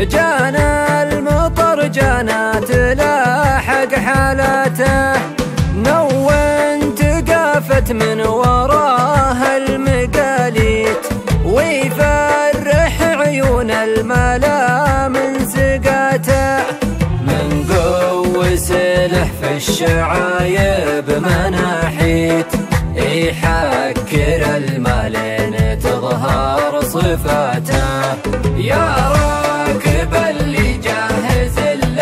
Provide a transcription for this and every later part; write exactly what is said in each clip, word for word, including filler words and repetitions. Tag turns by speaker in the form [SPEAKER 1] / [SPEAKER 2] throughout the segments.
[SPEAKER 1] جانا المطر جانا تلاحق حالته، نون تقافت من وراها المقاليت، ويفرح عيون الملا من سقاته، من قوس له في الشعايب مناحيت، يحكر المالين تظهر صفاته. يا راكب اللي جاهز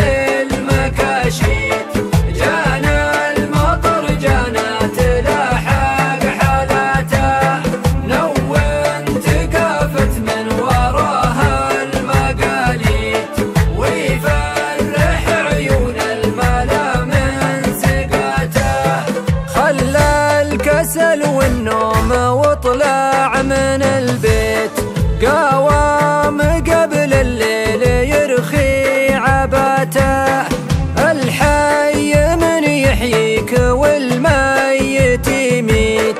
[SPEAKER 1] للمكاشيت، جانا المطر جانا تلاحق حالاته، نون تقافت من وراها المقاليت، ويفرح عيون الملا من سقاته، خلى الكسل والنوم واطلع من البيت، قوام قبل الليل يرخي عباته، الحي من يحييك والميت يميت،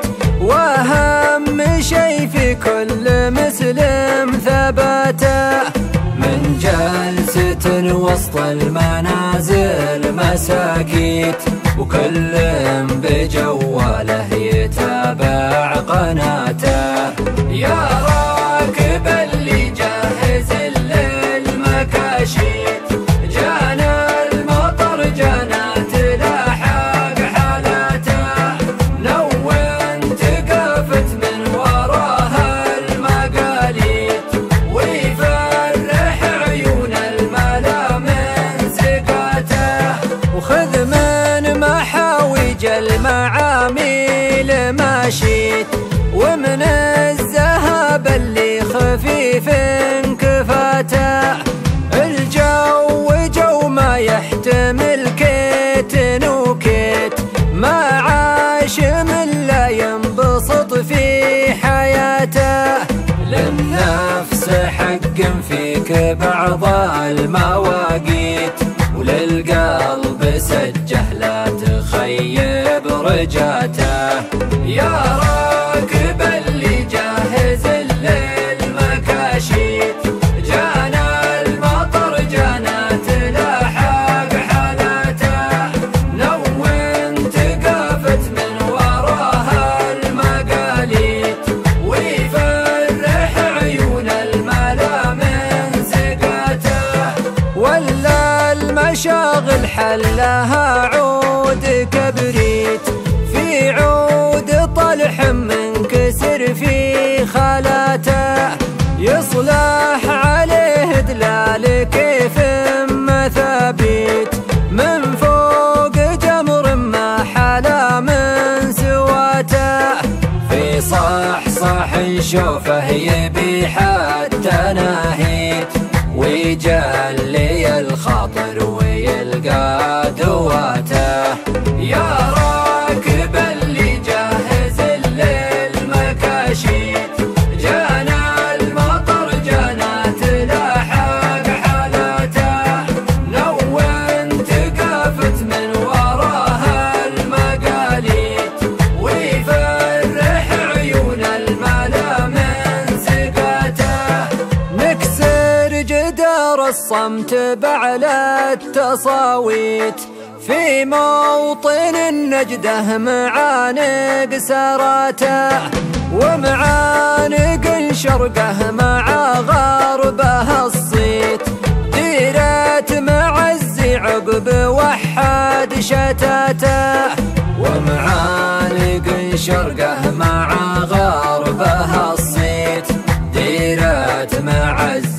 [SPEAKER 1] واهم شي في كل مسلم ثباته، من جلسة وسط المنازل مساكيت، وكل بجواله يتابع قناته. يا راكب اللي جاهز للمكاشيت، جانا المطر جانا تلاحق حالاته، نون تقافت من وراها المقاليت، ويفرح عيون الملا من سقاته، وخذ من محاوج المعاميل ماشيت، ومن الذهب اللي خفيف كفاته، الجو جو ما يحتمل كيت نوكيت، ما عاش من لا ينبسط في حياته، للنفس حق فيك بعض المواقيت، وللقلب سجه لا تخيب رجاته. يا راكب اللي جاهز للمكاشيت، جانا المطر جانا تلاحق حالاته، نون تقافت من وراها المقاليت، ويفرح عيون الملا من سقاته، ولا المشاغل حلها عود كبريت، في عود طلح منكسر في خالاته، يصلح عليه دلال كيف مثابيت، من فوق جمر ما حلا من سواته، في صح صح نشوفه يبي حتى ناهيت، ويجلي الخاطر ويلقى دواته. يا راكب اللي جاهز للمكاشيت، جانا المطر جانا تلاحق حالاته، نون تقافت من وراها المقاليت، ويفرح عيون الملا من سقاته، نكسر جدار الصمت بعلى التصاويت، في موطن النجده معانق سراته، ومعانق شرقه مع غربه الصيت، ديرت معزي عقب وحد شتاته، ومعانق شرقه مع غربه الصيت، ديرت معزي